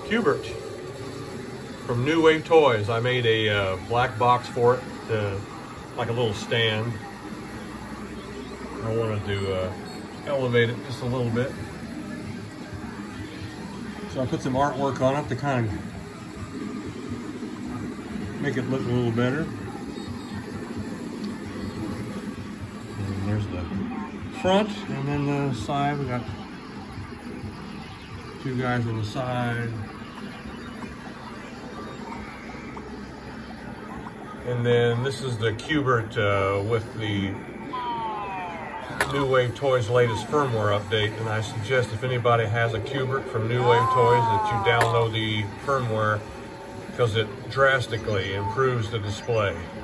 Q BERT from New Wave Toys. I made a black box for it, like a little stand. I wanted to elevate it just a little bit. So I put some artwork on it to kind of make it look a little better. And there's the front, and then the side. We got two guys on the side. And then this is the Q BERT with the New Wave Toys latest firmware update. And I suggest if anybody has a Q BERT from New Wave Toys that you download the firmware, because it drastically improves the display.